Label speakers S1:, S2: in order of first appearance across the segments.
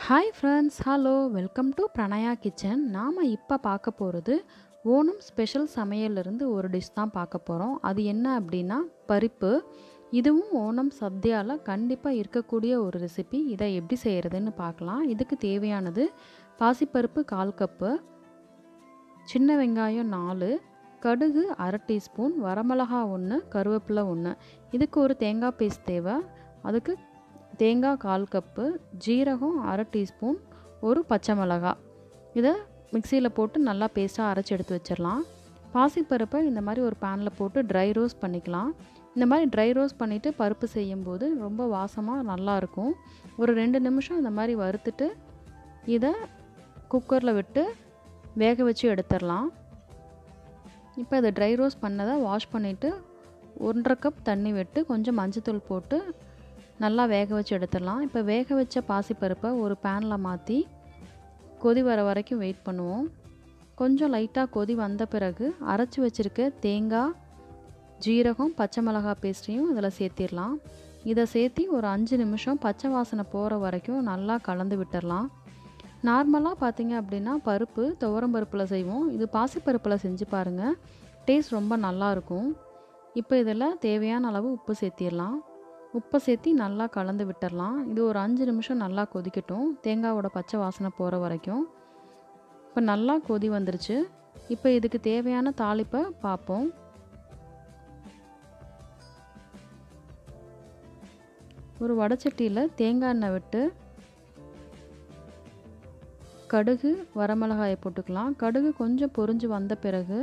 S1: Hi friends, hello, welcome to Pranaya kitchen. நாம் இப்போ பார்க்க போகிறது ஓணம் ஸ்பெஷல் சமையல்லேருந்து ஒரு டிஷ் தான் பார்க்க போகிறோம். அது என்ன அப்படின்னா பருப்பு. இதுவும் ஓணம் சத்யாவில் கண்டிப்பாக இருக்கக்கூடிய ஒரு ரெசிபி. இதை எப்படி செய்கிறதுன்னு பார்க்கலாம். இதுக்கு தேவையானது பாசிப்பருப்பு 1/4 கப்பு, சின்ன வெங்காயம் 4, கடுகு அரை டீஸ்பூன், வரமிளகா 1, கருவேப்பிலை 1. இதுக்கு ஒரு தேங்காய் பேஸ்ட் தேவை. அதுக்கு தேங்காய் 1/4 கப்பு, ஜீரகம் அரை டீஸ்பூன், ஒரு பச்சை மிளகாய். இதை மிக்சியில் போட்டு நல்லா பேஸ்ட்டாக அரைச்சி எடுத்து வச்சிடலாம். பாசிப்பருப்பை இந்த மாதிரி ஒரு பேனில் போட்டு ட்ரை ரோஸ்ட் பண்ணிக்கலாம். இந்த மாதிரி ட்ரை ரோஸ்ட் பண்ணிவிட்டு பருப்பு செய்யும்போது ரொம்ப வாசமாக நல்லாயிருக்கும். ஒரு 2 நிமிஷம் இந்த மாதிரி வறுத்துட்டு இதை குக்கரில் விட்டு வேக வச்சு எடுத்துடலாம். இப்போ இதை ட்ரை ரோஸ்ட் பண்ணதை வாஷ் பண்ணிவிட்டு 1/2 கப் தண்ணி விட்டு கொஞ்சம் மஞ்சத்தூள் போட்டு நல்லா வேக வச்சு எடுத்துடலாம். இப்போ வேக வச்ச பாசிப்பருப்பை ஒரு பேனில் மாற்றி கொதி வர வரைக்கும் வெயிட் பண்ணுவோம். கொஞ்சம் லைட்டாக கொதி வந்த பிறகு அரைச்சி வச்சுருக்க தேங்காய், ஜீரகம், பச்சை மிளகாய் பேஸ்ட்டையும் இதில் சேர்த்திடலாம். இதை சேர்த்தி ஒரு 5 நிமிஷம் பச்சை வாசனை போகிற வரைக்கும் நல்லா கலந்து விட்டுடலாம். நார்மலாக பார்த்திங்க அப்படின்னா பருப்பு துவரம் பருப்பில் செய்வோம். இது பாசிப்பருப்பில் செஞ்சு பாருங்கள், டேஸ்ட் ரொம்ப நல்லாயிருக்கும். இப்போ இதில் தேவையான அளவு உப்பு சேர்த்திடலாம். உப்பை சேர்த்தி நல்லா கலந்து விட்டுடலாம். இது ஒரு 5 நிமிஷம் நல்லா கொதிக்கட்டும், தேங்காயோட பச்சை வாசனை போகிற வரைக்கும். இப்போ நல்லா கொதி வந்துருச்சு. இப்போ இதுக்கு தேவையான தாளிப்பை பார்ப்போம். ஒரு வடைச்சட்டியில் தேங்காய் எண்ணெய் விட்டு கடுகு வரமிளகாயை போட்டுக்கலாம். கடுகு கொஞ்சம் பொரிஞ்சு வந்த பிறகு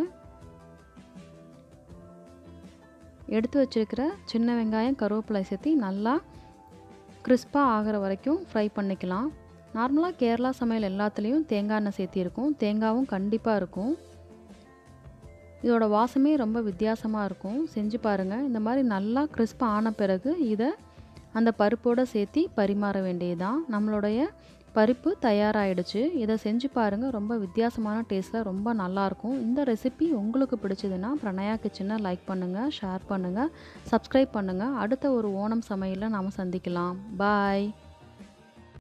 S1: எடுத்து வச்சுருக்கிற சின்ன வெங்காயம், கருவேப்பிலை சேர்த்தி நல்லா கிறிஸ்பாக ஆகிற வரைக்கும் ஃப்ரை பண்ணிக்கலாம். நார்மலாக கேரளா சமையல் எல்லாத்துலேயும் தேங்காய் எண்ணெய் சேர்த்திருக்கும். தேங்காயும் கண்டிப்பாக இருக்கும். இதோட வாசமே ரொம்ப வித்தியாசமாக இருக்கும். செஞ்சு பாருங்கள். இந்த மாதிரி நல்லா கிறிஸ்பாக ஆன பிறகு இதை அந்த பருப்போடு சேர்த்தி பரிமாற வேண்டியதுதான். நம்மளுடைய பருப்பு தயாராகிடுச்சு. இதை செஞ்சு பாருங்கள். ரொம்ப வித்தியாசமான டேஸ்ட்டில் ரொம்ப நல்லாயிருக்கும். இந்த ரெசிபி உங்களுக்கு பிடிச்சதுன்னா பிரணயா கிச்சனை லைக் பண்ணுங்கள், ஷேர் பண்ணுங்கள், சப்ஸ்கிரைப் பண்ணுங்கள். அடுத்த ஒரு ஓணம் சமையலில் நாம் சந்திக்கலாம். பாய்.